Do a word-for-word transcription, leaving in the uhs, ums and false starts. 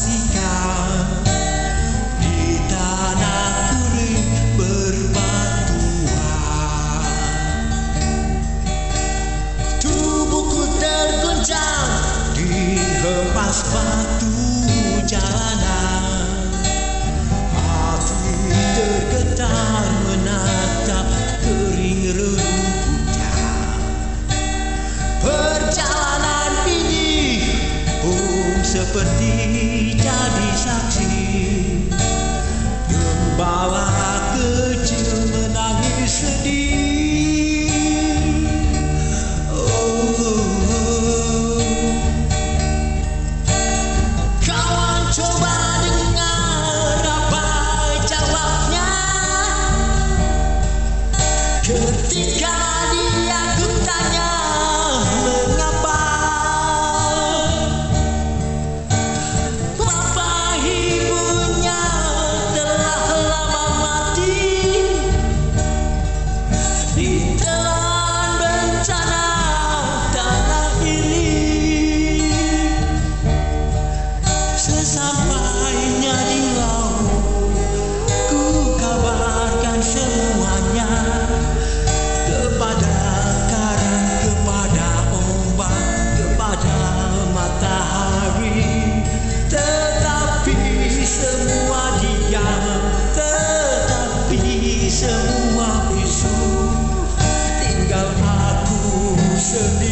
saksikan di tanah kering berbatuan. Tubuhku terguncang dihempas batu jalanan, hati tergetar menatap kering rerumputan. Perjalanan ini pun seperti jadi saksi, membawa kecil menangis sedih. Oh, kawan coba dengar apa jawabnya ketika dia kutanya mengapa bapak ibunya telah lama mati ditelan bencana tanah ini. Sesampainya di laut, ku kabarkan semuanya kepada karang, kepada ombak, kepada matahari. Tetapi semua diam, tetapi semua bisu, tinggal aku sendiri.